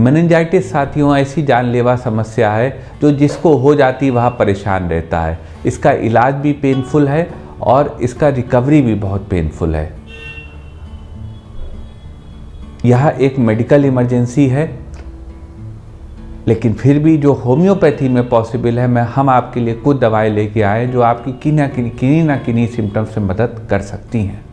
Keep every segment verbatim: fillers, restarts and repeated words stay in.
Meningitis साथियों ऐसी जानलेवा समस्या है जो जिसको हो जाती वह परेशान रहता है। इसका इलाज भी पेनफुल है और इसका रिकवरी भी बहुत पेनफुल है। यह एक मेडिकल इमरजेंसी है, लेकिन फिर भी जो होम्योपैथी में पॉसिबल है, मैं हम आपके लिए कुछ दवाएं लेके आए जो आपकी किन्हीं ना किन्हीं किन्हीं ना किन्हीं सिम्टम्स में मदद कर सकती हैं।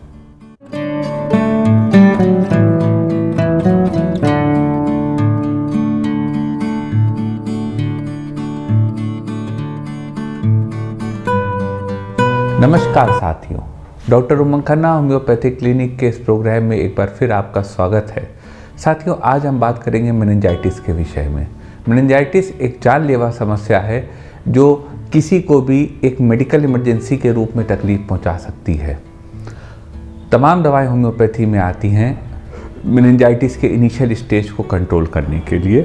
नमस्कार साथियों, doctor Umang Khanna homeopathic clinic के इस प्रोग्राम में एक बार फिर आपका स्वागत है। साथियों, आज हम बात करेंगे मेनिंजाइटिस के विषय में। मेनिंजाइटिस एक जानलेवा समस्या है जो किसी को भी एक मेडिकल इमरजेंसी के रूप में तकलीफ पहुंचा सकती है। तमाम दवाएं होम्योपैथी में आती हैं मेनिंजाइटिस के इनिशियल स्टेज को कंट्रोल करने के लिए।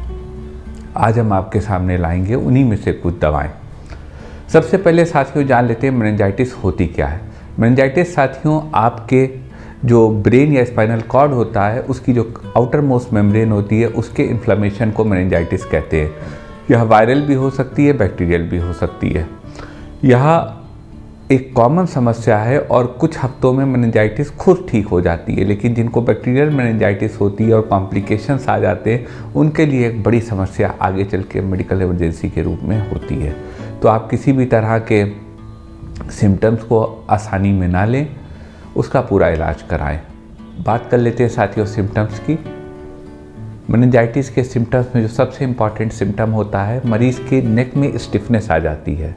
आज हम आपके सामने लाएंगे उन्हीं में से कुछ दवाएं। सबसे पहले साथियों जान लेते हैं मेनिंजाइटिस होती क्या है। मेनिंजाइटिस साथियों आपके जो ब्रेन या स्पाइनल कॉर्ड होता है उसकी जो आउटर मोस्ट मेम्ब्रेन होती है उसके इन्फ्लेमेशन को मेनिंजाइटिस कहते हैं। यह वायरल भी हो सकती है, बैक्टीरियल भी हो सकती है। यह एक कॉमन समस्या है और कुछ हफ्तों में मेनिंजाइटिस खुद ठीक हो जाती है, लेकिन जिनको बैक्टीरियल मेनिंजाइटिस होती है और कॉम्प्लिकेशंस आ जाते हैं उनके लिए एक बड़ी समस्या आगे चल के मेडिकल इमरजेंसी के रूप में होती है। तो आप किसी भी तरह के सिम्टम्स को आसानी में ना लें, उसका पूरा इलाज कराएं। बात कर लेते हैं साथियों सिम्टम्स की। मेनिंजाइटिस के सिम्टम्स में जो सबसे इम्पॉर्टेंट सिम्टम होता है, मरीज़ के नेक में स्टिफनेस आ जाती है।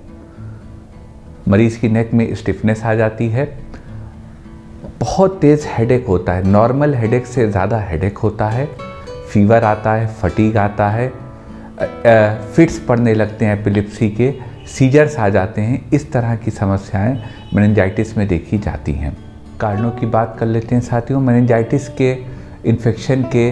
मरीज़ की नेक में स्टिफनेस आ जाती है। बहुत तेज़ हेडेक होता है, नॉर्मल हेडेक से ज़्यादा हेडेक होता है। फीवर आता है, फटीग आता है, फिट्स पड़ने लगते हैं एपिलेप्सी के, सीजर्स आ जाते हैं। इस तरह की समस्याएं मेनिंजाइटिस में देखी जाती हैं। कारणों की बात कर लेते हैं साथियों। मेनिंजाइटिस के इन्फेक्शन के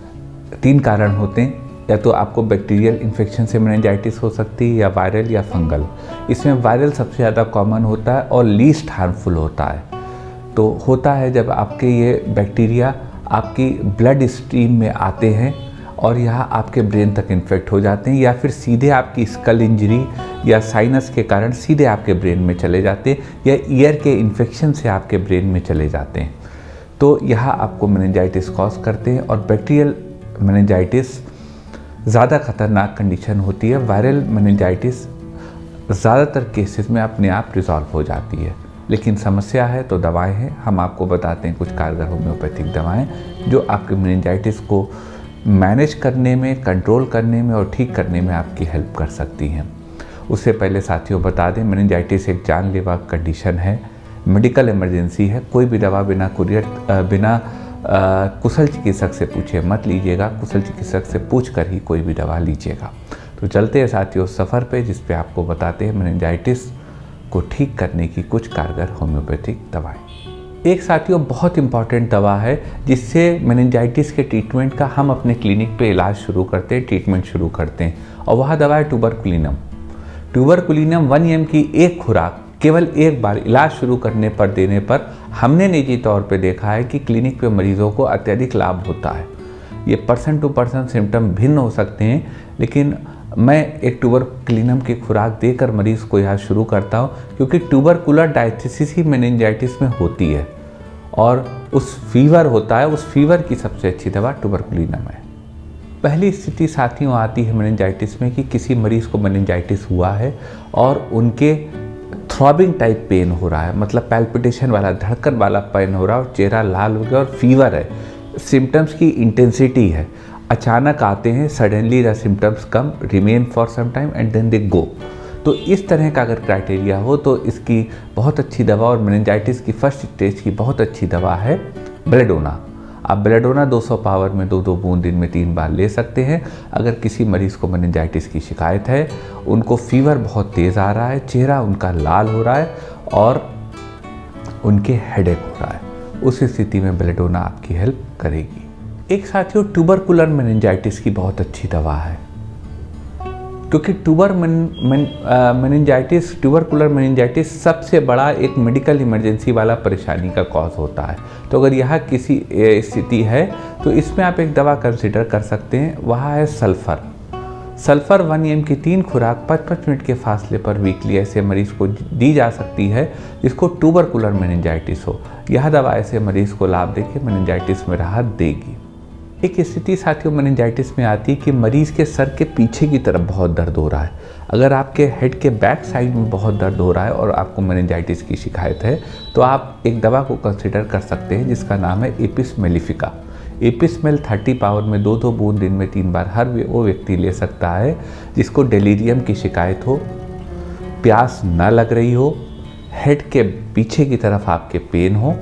तीन कारण होते हैं। या तो आपको बैक्टीरियल इन्फेक्शन से मेनिंजाइटिस हो सकती है, या वायरल या फंगल। इसमें वायरल सबसे ज़्यादा कॉमन होता है और लीस्ट हार्मफुल होता है। तो होता है जब आपके ये बैक्टीरिया आपकी ब्लड स्ट्रीम में आते हैं और यहाँ आपके ब्रेन तक इन्फेक्ट हो जाते हैं, या फिर सीधे आपकी स्कल इंजरी या साइनस के कारण सीधे आपके ब्रेन में चले जाते हैं, या ईयर के इन्फेक्शन से आपके ब्रेन में चले जाते हैं। तो यहाँ आपको मेनिंजाइटिस कॉज करते हैं। और बैक्टीरियल मेनिंजाइटिस ज़्यादा खतरनाक कंडीशन होती है। वायरल मेनिंजाइटिस ज़्यादातर केसेस में अपने आप रिजॉल्व हो जाती है, लेकिन समस्या है तो दवाएं हैं। हम आपको बताते हैं कुछ कारगर होम्योपैथिक दवाएं जो आपके मेनिंजाइटिस को मैनेज करने में, कंट्रोल करने में और ठीक करने में आपकी हेल्प कर सकती हैं। उससे पहले साथियों बता दें, मेनिंजाइटिस एक जानलेवा कंडीशन है, मेडिकल इमरजेंसी है। कोई भी दवा बिना कुरियर बिना आ, कुशल चिकित्सक से पूछे मत लीजिएगा। कुशल चिकित्सक से पूछ कर ही कोई भी दवा लीजिएगा। तो चलते हैं साथियों सफ़र पे, जिस पे आपको बताते हैं मेनिंजाइटिस को ठीक करने की कुछ कारगर होम्योपैथिक दवाएं। एक साथियों बहुत इम्पॉर्टेंट दवा है जिससे मेनिंजाइटिस के ट्रीटमेंट का हम अपने क्लिनिक पे इलाज शुरू करते हैं, ट्रीटमेंट शुरू करते हैं, और वह दवा है ट्यूबरकुलिनम। ट्यूबरकुलिनम वन एम की एक खुराक केवल एक बार इलाज शुरू करने पर देने पर हमने निजी तौर पे देखा है कि क्लिनिक पे मरीज़ों को अत्यधिक लाभ होता है। ये पर्सन टू पर्सन सिम्टम भिन्न हो सकते हैं, लेकिन मैं एक ट्यूबरकुलिनम की खुराक देकर मरीज़ को यहाँ शुरू करता हूँ, क्योंकि ट्यूबरकुलर डायथिसिस ही मेनिंजाइटिस में होती है और उस फीवर होता है। उस फीवर की सबसे अच्छी दवा ट्यूबरकुलिनम है। पहली स्थिति साथियों आती है मेनिंजाइटिस में कि किसी मरीज़ को मेनिंजाइटिस हुआ है और उनके थ्रॉबिंग टाइप पेन हो रहा है, मतलब पैल्पिटेशन वाला, धड़कन वाला पेन हो रहा है और चेहरा लाल हो गया और फीवर है। सिम्टम्स की इंटेंसिटी है, अचानक आते हैं, suddenly the symptoms come, remain for some time and then they go. तो इस तरह का अगर क्राइटेरिया हो तो इसकी बहुत अच्छी दवा, और मेनिंजाइटिस की फर्स्ट स्टेज की बहुत अच्छी दवा है बेलेडोना। आप बेलेडोना दो सौ पावर में दो दो बूंद दिन में तीन बार ले सकते हैं। अगर किसी मरीज़ को मेनिंजाइटिस की शिकायत है, उनको फीवर बहुत तेज़ आ रहा है, चेहरा उनका लाल हो रहा है और उनके हेडेक हो रहा है, उस स्थिति में बेलेडोना आपकी हेल्प करेगी। एक साथियों ट्यूबरकुलर मेनिंजाइटिस की बहुत अच्छी दवा है क्योंकि ट्यूबर मेनिंजाइटिस ट्यूबरकुलर मेनिंजाइटिस सबसे बड़ा एक मेडिकल इमरजेंसी वाला परेशानी का कॉज होता है। तो अगर यह किसी स्थिति है तो इसमें आप एक दवा कंसिडर कर सकते हैं, वह है सल्फ़र। सल्फ़र वन एम की तीन खुराक पाँच पाँच मिनट के फासले पर वीकली ऐसे मरीज़ को दी जा सकती है जिसको ट्यूबरकुलर मेनिंजाइटिस हो। यह दवा ऐसे मरीज़ को लाभ देके मेनिंजाइटिस में राहत देगी। एक स्थिति साथियों मेनिंजाइटिस में आती है कि मरीज़ के सर के पीछे की तरफ बहुत दर्द हो रहा है। अगर आपके हेड के बैक साइड में बहुत दर्द हो रहा है और आपको मेनिंजाइटिस की शिकायत है तो आप एक दवा को कंसिडर कर सकते हैं जिसका नाम है apis mellifica. Apis mel thirty power में दो दो बूंद दिन में तीन बार हर वो व्यक्ति ले सकता है जिसको डेलीरियम की शिकायत हो, प्यास न लग रही हो, हेड के पीछे की तरफ आपके पेन हो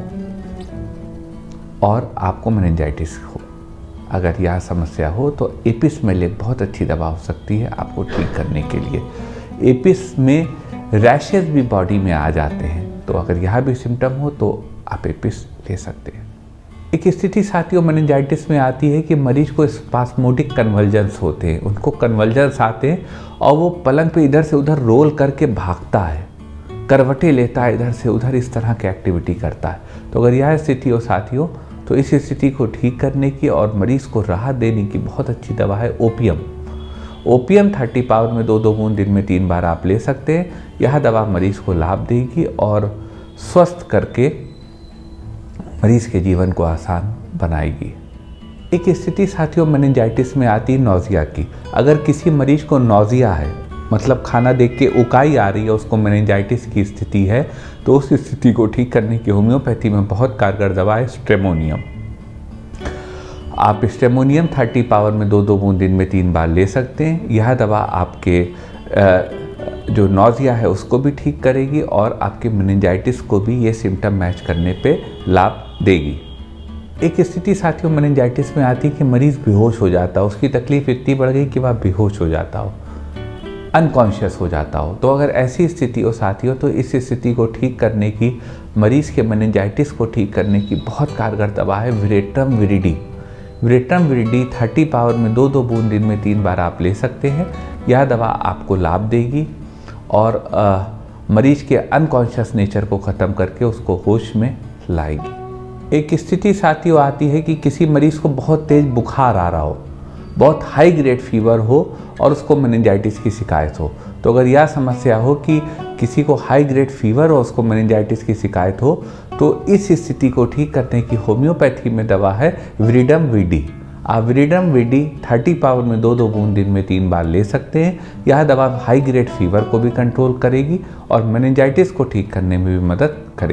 और आपको मेनिंजाइटिस हो। अगर यह समस्या हो तो एपिस मेल एक बहुत अच्छी दवा हो सकती है आपको ठीक करने के लिए। एपिस में रैशेज भी बॉडी में आ जाते हैं, तो अगर यह भी सिम्टम हो तो आप एपिस ले सकते हैं। एक स्थिति साथियों मेनिंजाइटिस में आती है कि मरीज को स्पास्मोडिक कन्वल्जन्स होते हैं, उनको कन्वल्जन्स आते हैं और वो पलंग पे इधर से उधर रोल करके भागता है, करवटें लेता है, इधर से उधर इस तरह की एक्टिविटी करता है। तो अगर यह स्थिति हो साथियों तो इस स्थिति को ठीक करने की और मरीज़ को राहत देने की बहुत अच्छी दवा है ओपियम। ओपियम थर्टी पावर में दो दो बूंद दिन में तीन बार आप ले सकते हैं। यह दवा मरीज़ को लाभ देगी और स्वस्थ करके मरीज़ के जीवन को आसान बनाएगी। एक स्थिति साथियों मेनिंजाइटिस में आती है नौजिया की। अगर किसी मरीज़ को नौजिया है, मतलब खाना देख के उकाई आ रही है, उसको मेनिंजाइटिस की स्थिति है, तो उस स्थिति को ठीक करने की होम्योपैथी में बहुत कारगर दवा है स्ट्रेमोनियम। आप स्ट्रेमोनियम थर्टी पावर में दो दो बूंद दिन में तीन बार ले सकते हैं। यह दवा आपके जो नौजिया है उसको भी ठीक करेगी और आपके मेनिंजाइटिस को भी ये सिम्टम मैच करने पे लाभ देगी। एक स्थिति साथियों मेनिंजाइटिस में आती है कि मरीज़ बेहोश हो जाता है, उसकी तकलीफ इतनी बढ़ गई कि वह बेहोश हो जाता हो, अनकॉन्शियस हो जाता हो। तो अगर ऐसी स्थिति हो साथियों तो इस स्थिति को ठीक करने की, मरीज़ के मेनिंजाइटिस को ठीक करने की बहुत कारगर दवा है veratrum viride. Veratrum viride thirty power में दो दो बूंद दिन में तीन बार आप ले सकते हैं। यह दवा आपको लाभ देगी और आ, मरीज़ के अनकॉन्शियस नेचर को ख़त्म करके उसको होश में लाएगी। एक स्थिति साथियों आती है कि किसी मरीज़ को बहुत तेज़ बुखार आ रहा हो, बहुत हाई ग्रेड फीवर हो और उसको मेनिंजाइटिस की शिकायत हो। तो अगर यह समस्या हो कि किसी को हाई ग्रेड फीवर और उसको मेनिंजाइटिस की शिकायत हो तो इस स्थिति को ठीक करने की होम्योपैथी में दवा है विरिडम विडी। आप विरिडम विडी थर्टी पावर में दो दो बूंद दिन में तीन बार ले सकते हैं। यह दवा हाई ग्रेड फीवर को भी कंट्रोल करेगी और मेनिंजाइटिस को ठीक करने में भी मदद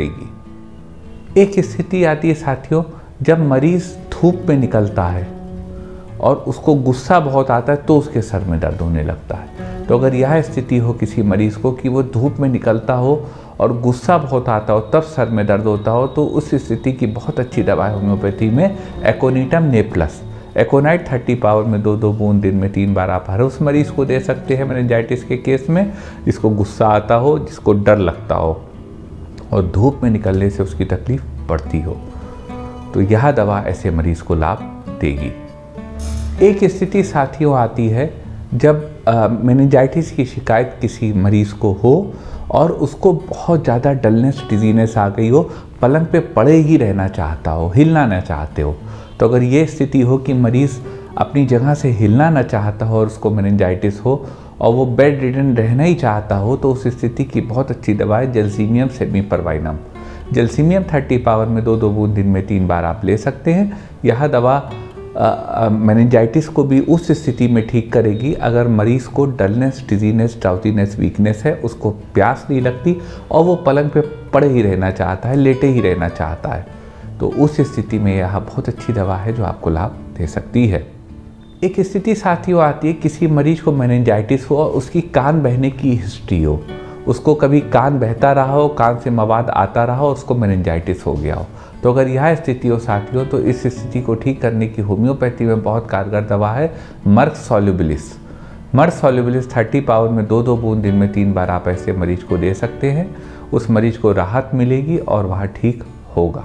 करेगी। एक स्थिति आती है साथियों जब मरीज़ धूप में निकलता है और उसको गुस्सा बहुत आता है तो उसके सर में दर्द होने लगता है। तो अगर यह स्थिति हो किसी मरीज़ को कि वो धूप में निकलता हो और गुस्सा बहुत आता हो तब सर में दर्द होता हो, तो उस स्थिति की बहुत अच्छी दवा है होम्योपैथी में एकोनिटम ने प्लस। एकोनाइट थर्टी पावर में दो दो बूंद दिन में तीन बार आप हर उस मरीज़ को दे सकते हैं मेनिंजाइटिस के केस में जिसको गुस्सा आता हो, जिसको डर लगता हो और धूप में निकलने से उसकी तकलीफ बढ़ती हो, तो यह दवा ऐसे मरीज़ को लाभ देगी। एक स्थिति साथियों आती है जब मेनिंजाइटिस की शिकायत किसी मरीज़ को हो और उसको बहुत ज़्यादा डलनेस डिजीनेस आ गई हो, पलंग पे पड़े ही रहना चाहता हो, हिलना ना चाहते हो। तो अगर ये स्थिति हो कि मरीज़ अपनी जगह से हिलना ना चाहता हो और उसको मेनिंजाइटिस हो और वो बेड रिडन रहना ही चाहता हो, तो उस स्थिति की बहुत अच्छी दवा है जलसीमियम सेमीपरवाइनम। जलसीमियम थर्टी पावर में दो दो बूंद दिन में तीन बार आप ले सकते हैं। यह दवा मेनिंजाइटिस को भी उस स्थिति में ठीक करेगी अगर मरीज़ को डलनेस, डिजीनेस, ड्राउजीनेस, वीकनेस है, उसको प्यास नहीं लगती और वो पलंग पे पड़े ही रहना चाहता है, लेटे ही रहना चाहता है, तो उस स्थिति में यह बहुत अच्छी दवा है जो आपको लाभ दे सकती है। एक स्थिति साथियों आती है किसी मरीज को मेनिंजाइटिस हो और उसकी कान बहने की हिस्ट्री हो, उसको कभी कान बहता रहा हो, कान से मवाद आता रहा हो, उसको मेनिंजाइटिस हो गया हो। तो अगर यह स्थिति हो साथियों तो इस स्थिति को ठीक करने की होम्योपैथी में बहुत कारगर दवा है merc solubilis. Merc solubilis thirty power में दो दो बूंद दिन में तीन बार आप ऐसे मरीज को दे सकते हैं। उस मरीज को राहत मिलेगी और वह ठीक होगा।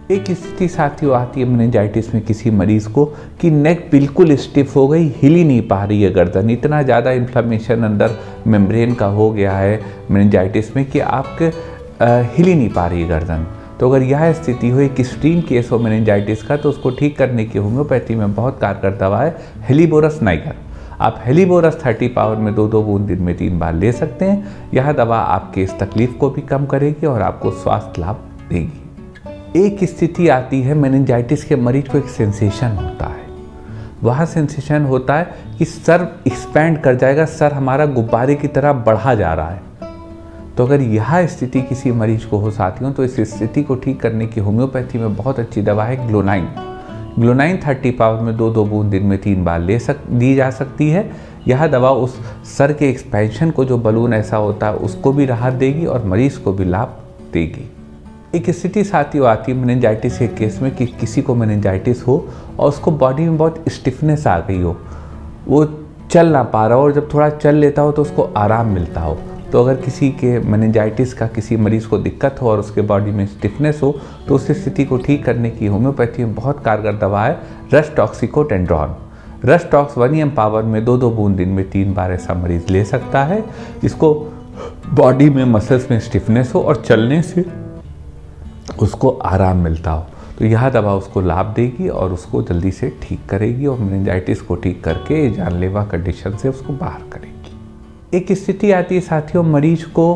एक स्थिति साथियों आती है मेनिंजाइटिस में किसी मरीज को कि नेक बिल्कुल स्टिफ हो गई, हिल ही नहीं पा रही है गर्दन, इतना ज़्यादा इन्फ्लेमेशन अंदर मेम्ब्रेन का हो गया है मेनिंजाइटिस में कि आपके हिल ही नहीं पा रही है गर्दन। तो अगर यह स्थिति हो, एक एक्सट्रीम केस हो मेनिंजाइटिस का, तो उसको ठीक करने की होम्योपैथी में बहुत कारगर दवा है हेलीबोरस नाइगर। आप हेलीबोरस थर्टी पावर में दो दो बूंद दिन में तीन बार ले सकते हैं। यह दवा आपके इस तकलीफ को भी कम करेगी और आपको स्वास्थ्य लाभ देगी। एक स्थिति आती है मेनिंजाइटिस के मरीज को एक सेंसेशन होता है, वह सेंसेशन होता है कि सर एक्सपैंड कर जाएगा, सर हमारा गुब्बारे की तरह बढ़ा जा रहा है। तो अगर यह स्थिति किसी मरीज को हो साथियों, तो इस स्थिति को ठीक करने की होम्योपैथी में बहुत अच्छी दवा है ग्लोनाइन। ग्लोनाइन थर्टी पावर में दो दो बूंद दिन में तीन बार ले सक दी जा सकती है। यह दवा उस सर के एक्सपेंशन को, जो बलून ऐसा होता है, उसको भी राहत देगी और मरीज को भी लाभ देगी। एक स्थिति साथियों आती है मेनिंजाइटिस के केस में कि किसी को मेनिंजाइटिस हो और उसको बॉडी में बहुत स्टिफनेस आ गई हो, वो चल ना पा रहा हो और जब थोड़ा चल लेता हो तो उसको आराम मिलता हो। तो अगर किसी के मेनिंजाइटिस का किसी मरीज को दिक्कत हो और उसके बॉडी में स्टिफनेस हो, तो उस स्थिति को ठीक करने की होम्योपैथी में बहुत कारगर दवा है rhus toxicodendron. Rhus tox one M power में दो दो बूंद दिन में तीन बार ऐसा मरीज ले सकता है जिसको बॉडी में मसल्स में स्टिफनेस हो और चलने से उसको आराम मिलता हो। तो यह दवा उसको लाभ देगी और उसको जल्दी से ठीक करेगी और मेनिंजाइटिस को ठीक करके जानलेवा कंडीशन से उसको बाहर करेगी। एक स्थिति आती है साथियों, मरीज को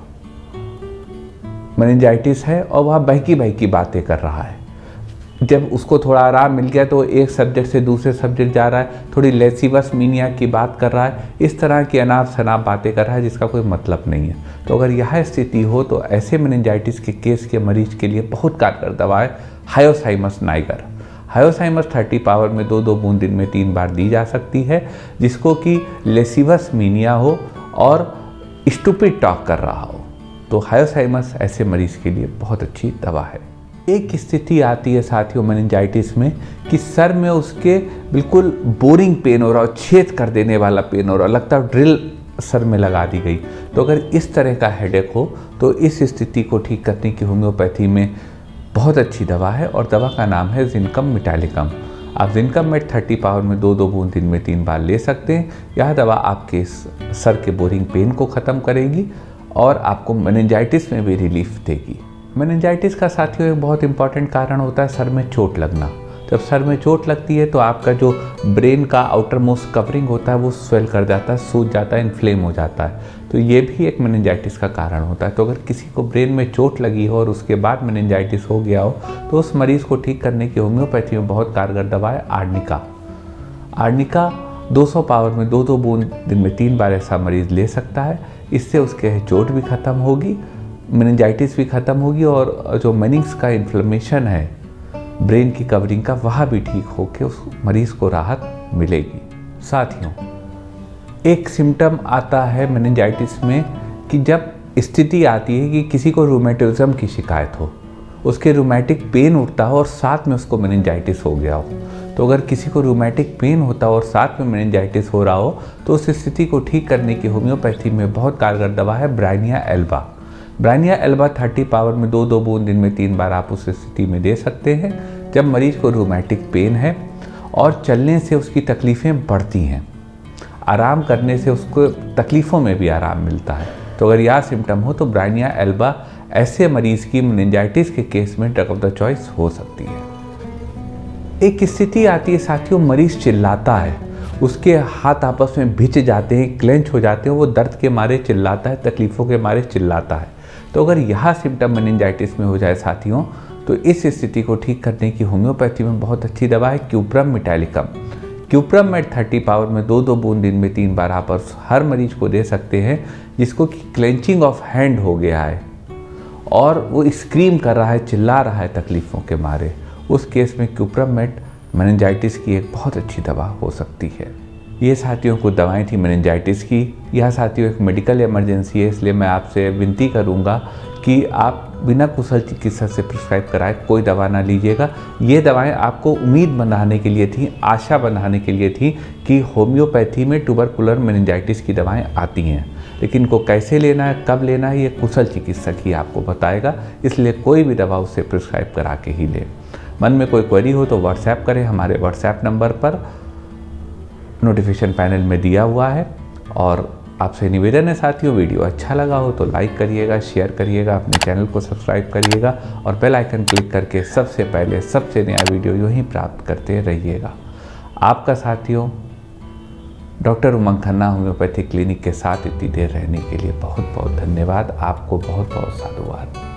मेनिंजाइटिस है और वह बहकी बहकी बातें कर रहा है। जब उसको थोड़ा आराम मिल गया तो एक सब्जेक्ट से दूसरे सब्जेक्ट जा रहा है, थोड़ी लेसिवस मीनिया की बात कर रहा है, इस तरह की अनाप शनाप बातें कर रहा है जिसका कोई मतलब नहीं है। तो अगर यह स्थिति हो तो ऐसे मेनिंजाइटिस के केस के मरीज के लिए बहुत कारगर दवा है hyoscyamus niger. Hyoscyamus thirty power में दो दो बूंद दिन में तीन बार दी जा सकती है, जिसको कि लेसिवस मीनिया हो और स्टूपिड टॉक कर रहा हो। तो हायोसाइमस ऐसे मरीज के लिए बहुत अच्छी दवा है। एक स्थिति आती है साथियों मेनिंजाइटिस में कि सर में उसके बिल्कुल बोरिंग पेन हो रहा हो, छेद कर देने वाला पेन हो रहा हो, लगता है ड्रिल सर में लगा दी गई। तो अगर इस तरह का हेडेक हो तो इस स्थिति को ठीक करने की होम्योपैथी में बहुत अच्छी दवा है और दवा का नाम है जिनकम मेटालिकम। आप जिनकम मेट थर्टी पावर में दो दो बूंद दिन में तीन बार ले सकते हैं। यह दवा आपके सर के बोरिंग पेन को ख़त्म करेगी और आपको मेनिंजाइटिस में भी रिलीफ देगी। मेनिंजाइटिस का साथियों एक बहुत इंपॉर्टेंट कारण होता है सर में चोट लगना। जब सर में चोट लगती है तो आपका जो ब्रेन का आउटर मोस्ट कवरिंग होता है वो स्वेल कर जाता है, सूज जाता है, इन्फ्लेम हो जाता है। तो ये भी एक मेनिंजाइटिस का कारण होता है। तो अगर किसी को ब्रेन में चोट लगी हो और उसके बाद मेनिंजाइटिस हो गया हो तो उस मरीज़ को ठीक करने की होम्योपैथी में बहुत कारगर दवा है आर्निका। आर्निका दो सौ पावर में दो दो बूंद दिन में तीन बार ऐसा मरीज़ ले सकता है। इससे उसके चोट भी ख़त्म होगी, मेनिंजाइटिस भी ख़त्म होगी और जो मेनिंग्स का इन्फ्लेमेशन है ब्रेन की कवरिंग का, वह भी ठीक होकर उस मरीज़ को राहत मिलेगी। साथियों एक सिम्टम आता है मेनिंजाइटिस में कि जब स्थिति आती है कि किसी को रूमेटिज्म की शिकायत हो, उसके रूमेटिक पेन उठता हो और साथ में उसको मेनिंजाइटिस हो गया हो। तो अगर किसी को रूमेटिक पेन होता हो और साथ में मेनिंजाइटिस हो रहा हो तो उस स्थिति को ठीक करने की होम्योपैथी में बहुत कारगर दवा है bryonia alba. Bryonia alba thirty power में दो दो बूंद दिन में तीन बार आप उस स्थिति में दे सकते हैं जब मरीज को रूमेटिक पेन है और चलने से उसकी तकलीफ़ें बढ़ती हैं, आराम करने से उसको तकलीफ़ों में भी आराम मिलता है। तो अगर यह सिम्टम हो तो ब्राइनिया एल्बा ऐसे मरीज़ की मेनिंजाइटिस के केस में ड्रग ऑफ द चॉइस हो सकती है। एक स्थिति आती है साथियों, मरीज़ चिल्लाता है, उसके हाथ आपस में भिंच जाते हैं, क्लेंच हो जाते हैं, वो दर्द के मारे चिल्लाता है, तकलीफ़ों के मारे चिल्लाता है। तो अगर यह सिम्टम मेनिंजाइटिस में हो जाए साथियों तो इस स्थिति को ठीक करने की होम्योपैथी में बहुत अच्छी दवा है cuprum metallicum. Cuprum met thirty power में दो दो बूंद दिन में तीन बार आप हर मरीज को दे सकते हैं जिसको कि क्लेंचिंग ऑफ हैंड हो गया है और वो स्क्रीम कर रहा है, चिल्ला रहा है तकलीफ़ों के मारे। उस केस में क्यूप्रम मेट मेनिंजाइटिस की एक बहुत अच्छी दवा हो सकती है। ये साथियों को दवाएं थी मेनिंजाइटिस की। यह साथियों एक मेडिकल इमरजेंसी है, इसलिए मैं आपसे विनती करूंगा कि आप बिना कुशल चिकित्सक से प्रिस्क्राइब कराए कोई दवा ना लीजिएगा। ये दवाएं आपको उम्मीद बनाने के लिए थी, आशा बनाने के लिए थी कि होम्योपैथी में ट्यूबरकुलर मेनिंजाइटिस की दवाएं आती हैं, लेकिन इनको कैसे लेना है, कब लेना है, ये कुशल चिकित्सक ही आपको बताएगा। इसलिए कोई भी दवा उससे प्रिस्क्राइब करा के ही लें। मन में कोई क्वेरी हो तो व्हाट्सएप करें, हमारे व्हाट्सएप नंबर पर नोटिफिकेशन पैनल में दिया हुआ है। और आपसे निवेदन है साथियों, वीडियो अच्छा लगा हो तो लाइक करिएगा, शेयर करिएगा, अपने चैनल को सब्सक्राइब करिएगा और बेल आइकन क्लिक करके सबसे पहले सबसे नया वीडियो यूँ ही प्राप्त करते रहिएगा। आपका साथियों doctor Umang Khanna homeopathic clinic के साथ इतनी देर रहने के लिए बहुत बहुत धन्यवाद। आपको बहुत बहुत साधुवाद।